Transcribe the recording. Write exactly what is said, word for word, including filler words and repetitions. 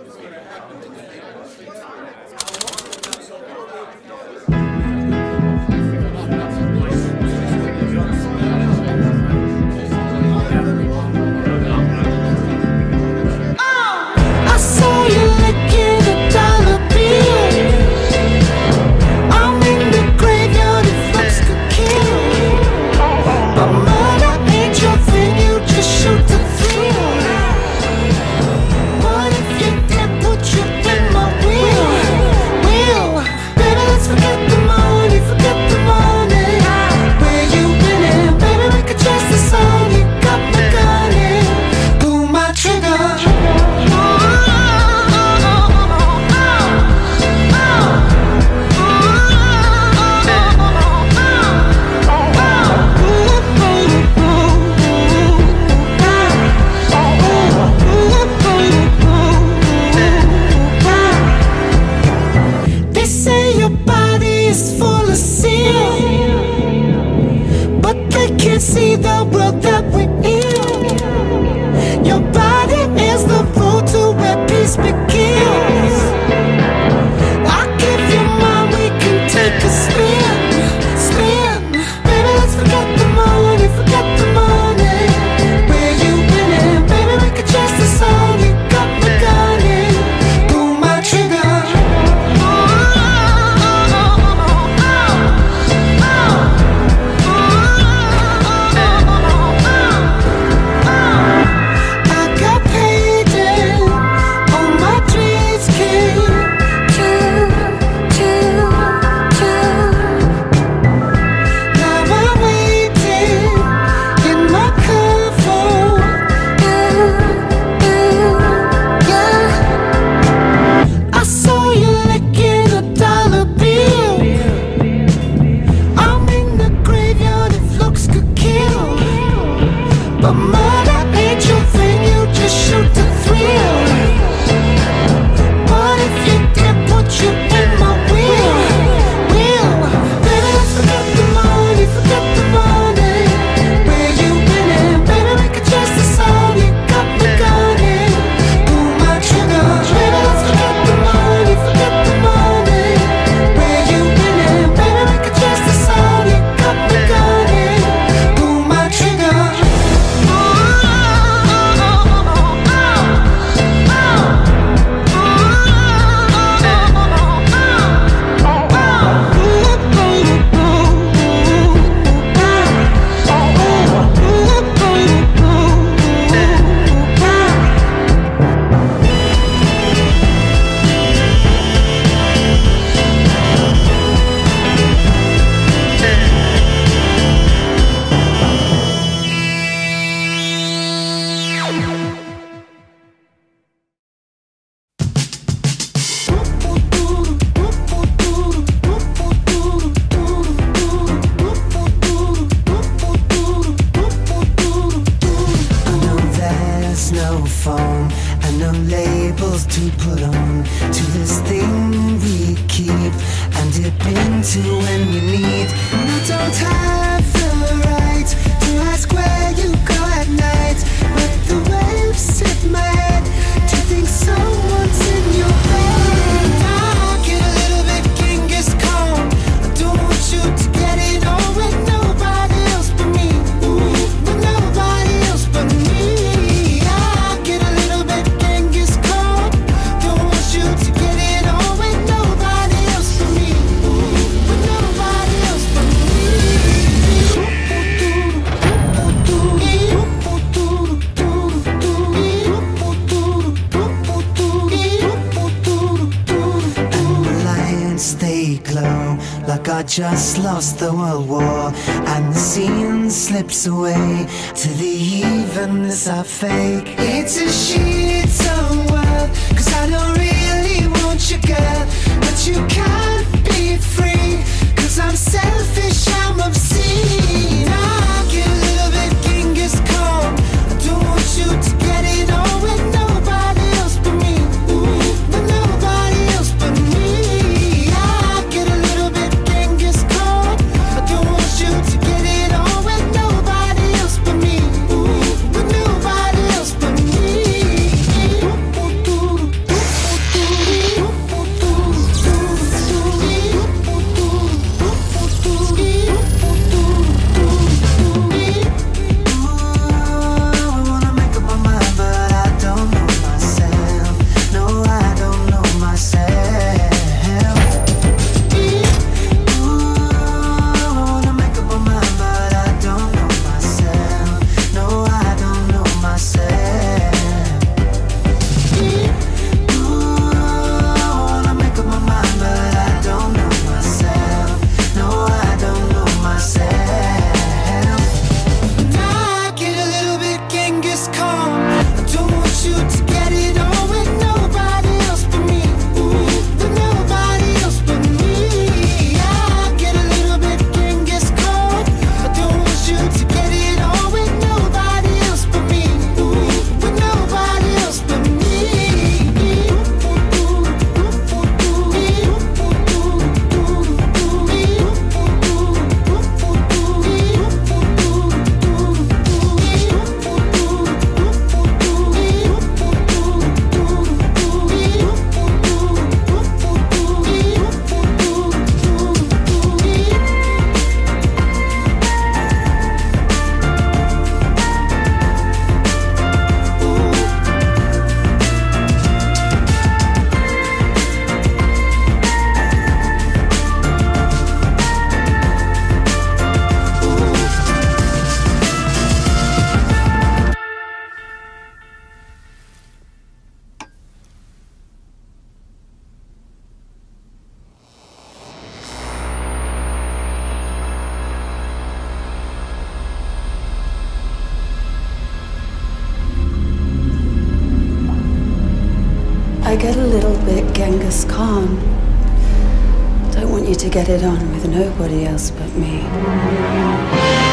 Just lost the world war, and the scene slips away to the evenness I fake. It's a shit-on world, cause I don't really want you, girl, but you can't be free, cause I'm selfish, I'm obscene. I get a little bit Genghis Khan, I don't want you to get it on with nobody else but me. Ooh, but nobody else but me. Ooh, but nobody else but me. I get a little bit Genghis Khan. Don't want you to get it on with nobody else but me.